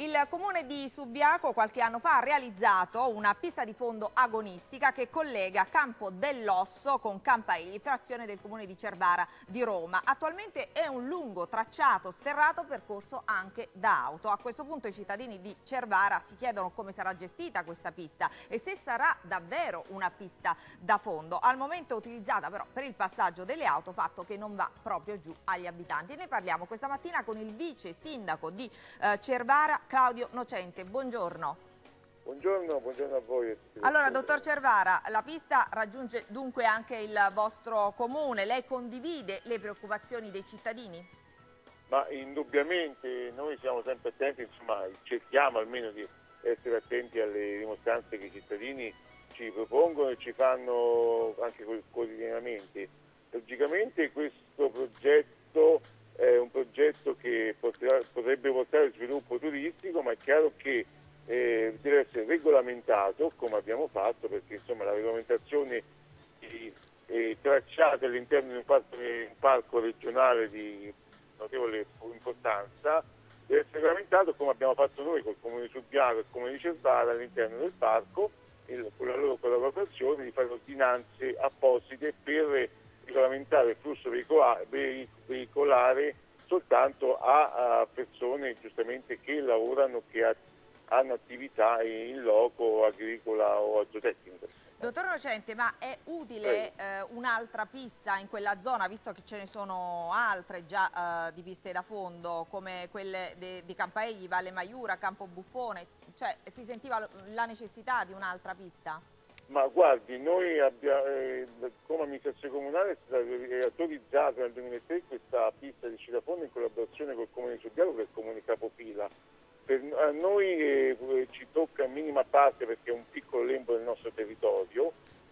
Il comune di Subiaco qualche anno fa ha realizzato una pista di fondo agonistica che collega Campo dell'Osso con Campaigli, frazione del comune di Cervara di Roma. Attualmente è un lungo tracciato sterrato percorso anche da auto. A questo punto i cittadini di Cervara si chiedono come sarà gestita questa pista e se sarà davvero una pista da fondo. Al momento utilizzata però per il passaggio delle auto, fatto che non va proprio giù agli abitanti. Ne parliamo questa mattina con il vice sindaco di Cervara, Claudio Nocente. Buongiorno. Buongiorno a voi. Allora, dottor Cervara, la pista raggiunge dunque anche il vostro comune. Lei condivide le preoccupazioni dei cittadini? Ma indubbiamente noi siamo sempre attenti, insomma, cerchiamo almeno di essere attenti alle dimostranze che i cittadini ci propongono e ci fanno anche quotidianamente. Logicamente questo progetto è un progetto che potrebbe portare sviluppo turistico, ma è chiaro che deve essere regolamentato come abbiamo fatto, perché insomma la regolamentazione di tracciati all'interno di un parco regionale di notevole importanza deve essere regolamentato come abbiamo fatto noi col Comune di Subiaco e il Comune di Cervara all'interno del parco, con la loro collaborazione di fare ordinanze apposite per regolamentare il flusso veicolare soltanto a persone giustamente che lavorano, che hanno attività in loco agricola o zootecnica. Dottor Nocente, ma è utile un'altra pista in quella zona, visto che ce ne sono altre già di piste da fondo, come quelle di Campaigli, Valle Maiura, Campo Buffone? Cioè, si sentiva la necessità di un'altra pista? Ma guardi, noi abbiamo, come amministrazione comunale è stata autorizzata nel 2006 questa pista di sci da fondo in collaborazione col Comune di Subiaco, che è il Comune capofila. A noi ci tocca in minima parte perché è un piccolo lembo del nostro territorio,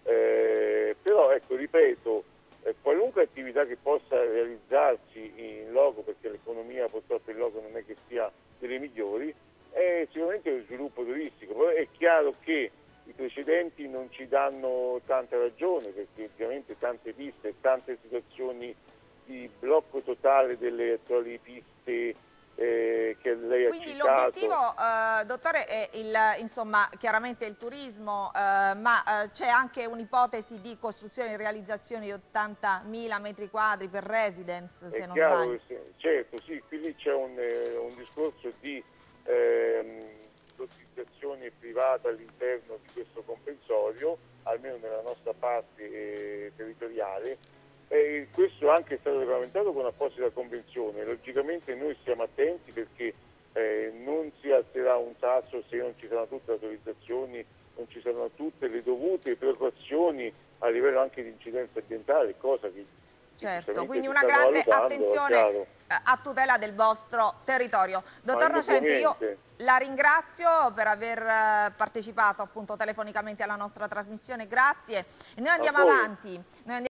però ecco, ripeto, qualunque attività che possa realizzarsi in loco, perché l'economia purtroppo in loco non è che sia delle migliori, è sicuramente lo sviluppo turistico. Però è chiaro che i precedenti non ci danno tanta ragione, perché ovviamente tante piste, tante situazioni di blocco totale delle attuali piste che lei ha Quindi citato. l'obiettivo, dottore, è insomma, chiaramente il turismo, ma c'è anche un'ipotesi di costruzione e realizzazione di 80.000 metri quadri per residence, se non sbaglio. Certo, sì, quindi c'è un discorso di lottizzazione privata all'interno di questo comprensorio, almeno nella nostra parte territoriale. Questo anche è stato regolamentato con apposita convenzione. Logicamente noi stiamo attenti perché non si alzerà un tasso se non ci saranno tutte le autorizzazioni, non ci saranno tutte le dovute precauzioni a livello anche di incidenza ambientale, cosa che certo, quindi una grande attenzione a tutela del vostro territorio. Dottor Nocente, io la ringrazio per aver partecipato appunto telefonicamente alla nostra trasmissione, grazie. E noi andiamo avanti.